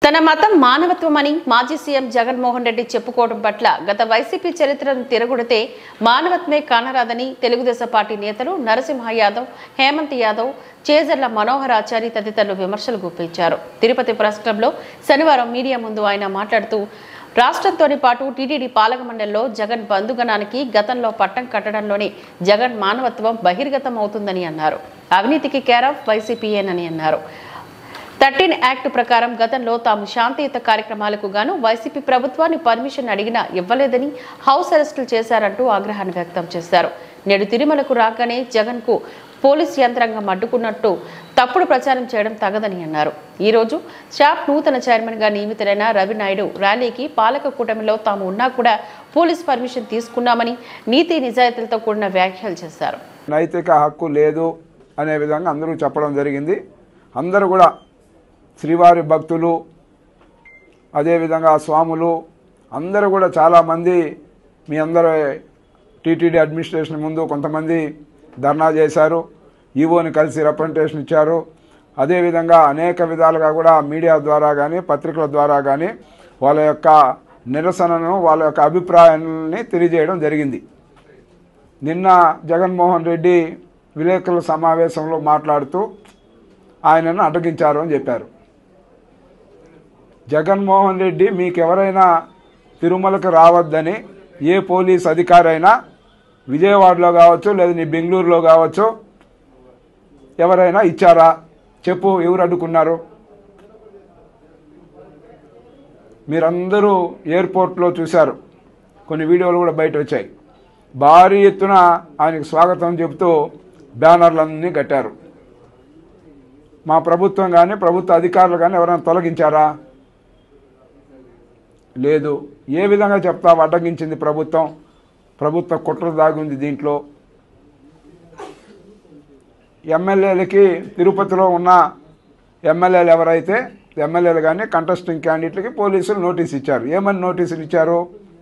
తన మతం మానవత్వమని మాజీ సీఎం జగన్మోహన్ రెడ్డి చెప్పుకోవడం పట్ల గత వైసీపీ చరిత్రను తిరగొడితే మానవత్వమే కానరాదని తెలుగుదేశం పార్టీ నేతలు నరసింహ యాదవ్, హేమంత్ యాదవ్, చేజర్ల మనోహరాచారి తదితరులు విమర్శలు గుప్పించారు. తిరుపతి ప్రశ్నలో శనివారం మీడియా ముందు ఆయన మాట్లాడుతూ రాష్ట్రంతోని పాటు టీటీడీ పాలక మండలిలో జగన్ బంధుగణానికి గతంలో పట్టం కట్టడంలోనే జగన్ మానవత్వం బహిర్గతం అవుతుందని అన్నారు. అవినీతికి కేర్ ఆఫ్ వైసీపీయేనని అన్నారు. 13 యాక్ట్ ప్రకారం గతంలో తాము శాంతియుత కార్యక్రమాలకు గాను వైసీపీ ప్రభుత్వాన్ని పర్మిషన్ అడిగినా ఇవ్వలేదని హౌస్ అరెస్టులు చేశారంటూ ఆగ్రహాన్ని వ్యక్తం చేశారు. నేడు తిరుమలకు రాగానే జగన్ కు పోలీస్ యంత్రాంగం అడ్డుకున్నట్టు తప్పుడు ప్రచారం చేయడం తగదని అన్నారు. ఈ రోజు షాప్ నూతన చైర్మన్ గా నియమితులైన రవి నాయుడు ర్యాలీకి పాలక కూటమిలో తాము ఉన్నా కూడా పోలీస్ పర్మిషన్ తీసుకున్నామని నీతి నిజాయితీలతో కూడిన వ్యాఖ్యలు చేశారు. నైతిక హక్కు లేదు అనే విధంగా అందరూ చెప్పడం జరిగింది. అందరూ కూడా శ్రీవారి భక్తులు, అదేవిధంగా స్వాములు అందరూ కూడా చాలామంది మీ అందరూ టీటీడీ అడ్మినిస్ట్రేషన్ ముందు కొంతమంది ధర్నా చేశారు, ఈవోని కలిసి రిప్రజెంటేషన్ ఇచ్చారు. అదేవిధంగా అనేక విధాలుగా కూడా మీడియా ద్వారా కానీ పత్రికల ద్వారా కానీ వాళ్ళ యొక్క నిరసనను, వాళ్ళ యొక్క అభిప్రాయాన్ని తెలియజేయడం జరిగింది. నిన్న జగన్మోహన్ రెడ్డి విలేకరుల సమావేశంలో మాట్లాడుతూ ఆయనను అడ్డగించారు అని చెప్పారు. జగన్మోహన్ రెడ్డి మీకెవరైనా తిరుమలకు రావద్దని ఏ పోలీస్ అధికారి అయినా విజయవాడలో కావచ్చు లేదా నీ బెంగళూరులో కావచ్చు ఎవరైనా ఇచ్చారా చెప్పు, ఎవరు అడ్డుకున్నారు? మీరందరూ ఎయిర్పోర్ట్లో చూశారు, కొన్ని వీడియోలు కూడా బయట వచ్చాయి. భారీ ఎత్తున ఆయనకు స్వాగతం చెబుతూ బ్యానర్లన్నీ కట్టారు. మా ప్రభుత్వం కానీ ప్రభుత్వ అధికారులు కానీ ఎవరైనా తొలగించారా? లేదు. ఏ విధంగా చెప్తావు అడ్డగించింది ప్రభుత్వ కుట్ర దాగుంది దీంట్లో? ఎమ్మెల్యేలకి తిరుపతిలో ఉన్న ఎమ్మెల్యేలు ఎవరైతే ఎమ్మెల్యేలు కానీ కంటెస్టింగ్ క్యాండిడేట్లకి పోలీసులు నోటీస్ ఇచ్చారు. ఏమని నోటీసులు ఇచ్చారు?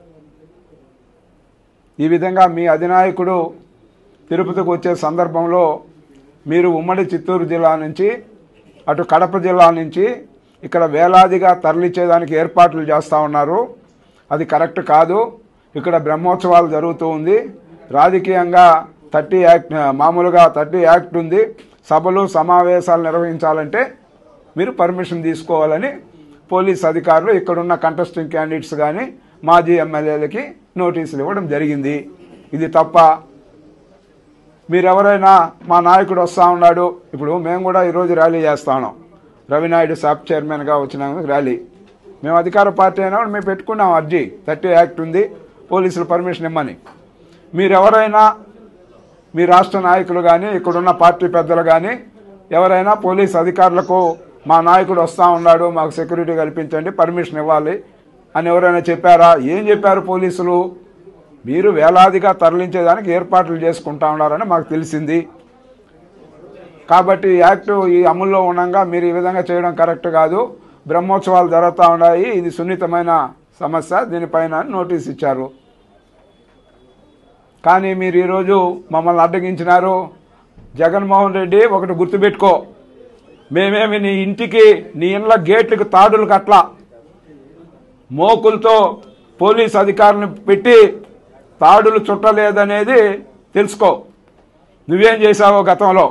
ఈ విధంగా మీ అధినాయకుడు తిరుపతికి వచ్చే సందర్భంలో మీరు ఉమ్మడి చిత్తూరు జిల్లా నుంచి అటు కడప జిల్లా నుంచి ఇక్కడ వేలాదిగా తరలించేదానికి ఏర్పాట్లు చేస్తూ ఉన్నారు. అది కరెక్ట్ కాదు. ఇక్కడ బ్రహ్మోత్సవాలు జరుగుతూ ఉంది. రాజకీయంగా 30 యాక్ట్, మామూలుగా 30 యాక్ట్ ఉంది. సభలు సమావేశాలు నిర్వహించాలంటే మీరు పర్మిషన్ తీసుకోవాలని పోలీస్ అధికారులు ఇక్కడున్న కంటెస్టింగ్ క్యాండిడేట్స్ కానీ మాజీ ఎమ్మెల్యేలకి నోటీసులు ఇవ్వడం జరిగింది. ఇది తప్ప? మీరెవరైనా మా నాయకుడు వస్తూ ఉన్నాడు, ఇప్పుడు మేము కూడా ఈరోజు ర్యాలీ చేస్తా ఉన్నాం. రవినాయుడు షాప్ చైర్మన్గా వచ్చిన ర్యాలీ మేము అధికార పార్టీ అయినా మేము పెట్టుకున్నాం అర్జీ. 30 యాక్ట్ ఉంది, పోలీసులు పర్మిషన్ ఇమ్మని. మీరెవరైనా మీ రాష్ట్ర నాయకులు కానీ ఇక్కడున్న పార్టీ పెద్దలు కానీ ఎవరైనా పోలీస్ అధికారులకు మా నాయకుడు వస్తూ ఉన్నాడు, మాకు సెక్యూరిటీ కల్పించండి, పర్మిషన్ ఇవ్వాలి అని ఎవరైనా చెప్పారా? ఏం చెప్పారు పోలీసులు? మీరు వేలాదిగా తరలించేదానికి ఏర్పాట్లు చేసుకుంటా ఉన్నారని మాకు తెలిసింది. కాబట్టి యాక్ట్ ఈ అమల్లో ఉండగా మీరు ఈ విధంగా చేయడం కరెక్ట్ కాదు. బ్రహ్మోత్సవాలు జరుగుతూ ఉన్నాయి, ఇది సున్నితమైన సమస్య, దీనిపైన నోటీస్ ఇచ్చారు. కానీ మీరు ఈరోజు మమ్మల్ని అడ్డగించినారు. జగన్మోహన్ రెడ్డి ఒకటి గుర్తుపెట్టుకో, మేమేమి నీ ఇంటికి నీ ఇండ్ల గేట్లకు తాడులు కట్ల, మోకులతో పోలీస్ అధికారులను పెట్టి తాడులు చుట్టలేదనేది తెలుసుకో. నువ్వేం చేశావో గతంలో.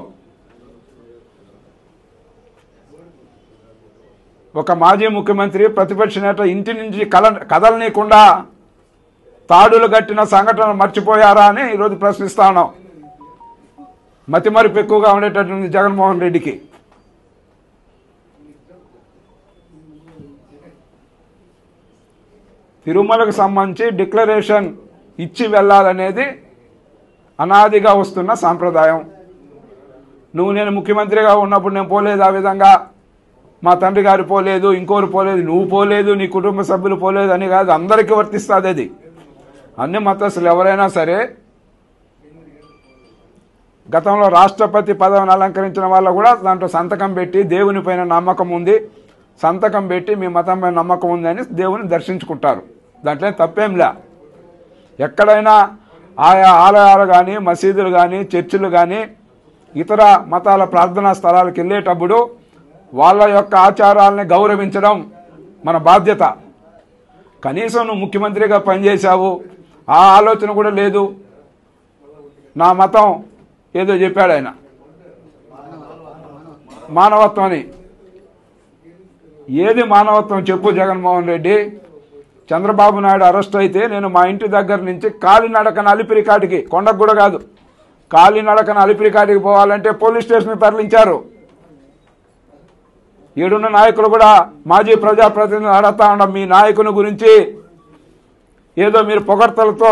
ఒక మాజీ ముఖ్యమంత్రి ప్రతిపక్ష నేత ఇంటి నుంచి కదలనీయకుండా తాడులు కట్టిన సంఘటనలు మర్చిపోయారా అని ఈరోజు ప్రశ్నిస్తా ఉన్నాం. మతిమరుపు ఎక్కువగా ఉండేటటువంటి జగన్మోహన్ రెడ్డికి. తిరుమలకు సంబంధించి డిక్లరేషన్ ఇచ్చి వెళ్ళాలనేది అనాదిగా వస్తున్న సాంప్రదాయం. నేను ముఖ్యమంత్రిగా ఉన్నప్పుడు నేను పోలేదు, ఆ విధంగా మా తండ్రి గారు పోలేదు, ఇంకోరు పోలేదు, నువ్వు పోలేదు, నీ కుటుంబ సభ్యులు పోలేదు అని కాదు, అందరికీ వర్తిస్తుంది అది. అన్ని మతస్థులు ఎవరైనా సరే గతంలో రాష్ట్రపతి పదవిని అలంకరించిన వాళ్ళు కూడా దాంట్లో సంతకం పెట్టి దేవుని పైన నమ్మకం ఉంది, సంతకం పెట్టి మీ మతం పైన నమ్మకం ఉందని దేవుని దర్శించుకుంటారు. దాంట్లో తప్పేంలే. ఎక్కడైనా ఆయా ఆలయాలు కానీ మసీదులు కానీ చర్చిలు కానీ ఇతర మతాల ప్రార్థనా స్థలాలకు వెళ్ళేటప్పుడు వాళ్ళ యొక్క ఆచారాలని గౌరవించడం, మన బాధ్యత. కనీసం నువ్వు ముఖ్యమంత్రిగా పనిచేశావు, ఆ ఆలోచన కూడా లేదు. నా మతం ఏదో చెప్పాడు ఆయన, మానవత్వం అని. ఏది మానవత్వం చెప్పు జగన్మోహన్ రెడ్డి? చంద్రబాబు నాయుడు అరెస్ట్ అయితే నేను మా ఇంటి దగ్గర నుంచి కాలినడకన అలిపిరికాటికి, కొండకు కూడా కాదు, కాలినడకన అలిపిరికాటికి పోవాలంటే పోలీస్ స్టేషన్కి తరలించారు. ఈడున్న నాయకులు కూడా మాజీ ప్రజాప్రతినిధులు అడుగుతా ఉన్నాం, మీ నాయకుని గురించి ఏదో మీరు పొగడ్తలతో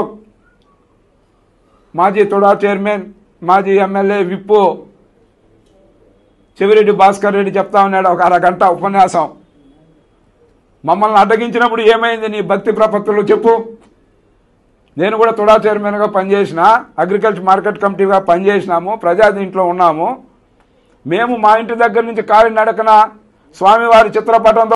మాజీ తుడా చైర్మన్, మాజీ ఎమ్మెల్యే విప్పు చెవిరెడ్డి భాస్కర్ రెడ్డి చెప్తా ఉన్నాడు ఒక అరగంట ఉపన్యాసం. మమ్మల్ని అడ్డగించినప్పుడు ఏమైంది నీ భక్తి ప్రపత్తులు చెప్పు. నేను కూడా తుడా చైర్మన్గా పనిచేసిన, అగ్రికల్చర్ మార్కెట్ కమిటీగా పనిచేసినాము, ప్రజా దీంట్లో ఉన్నాము. మేము మా ఇంటి దగ్గర నుంచి కాలినడకన స్వామివారి చిత్రపటంతో